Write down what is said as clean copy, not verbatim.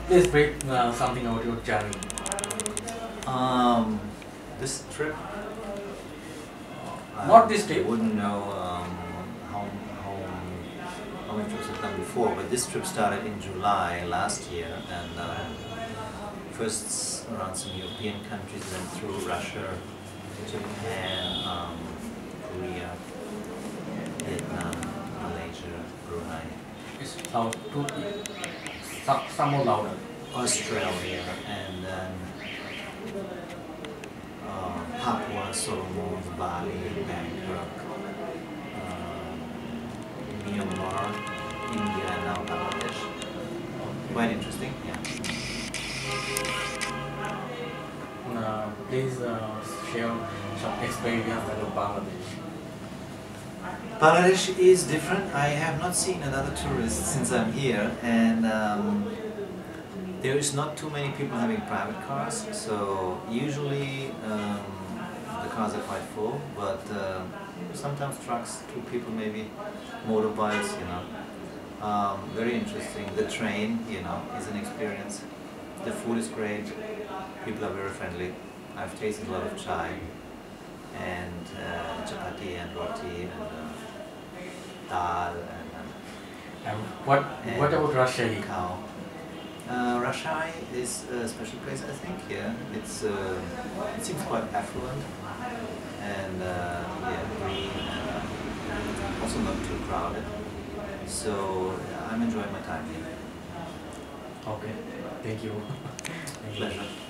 Please brief something about your journey. Um, this trip, Not this I trip. wouldn't know how, how, how many trips I've done before, but this trip started in July last year, and first around some European countries, then through Russia, Japan, Korea, Vietnam, Malaysia, Brunei, It's loud. Some more louder. Australia, and then Papua, Solomons, Bali, Bangkok, Myanmar, India, and now Bangladesh. Quite interesting, yeah. Please share some experience about Bangladesh. Bangladesh is different. I have not seen another tourist since I'm here, and there is not too many people having private cars, so usually the cars are quite full, but sometimes trucks, two people maybe, motorbikes, you know. Very interesting. The train, you know, is an experience. The food is great. People are very friendly. I've tasted a lot of chai and chapati and roti and dal And what and about Russia? cow. Rashai is a special place, I think. Yeah, it seems quite affluent and yeah, green and also not too crowded. So I'm enjoying my time here. Okay, thank you. Thank you. Pleasure.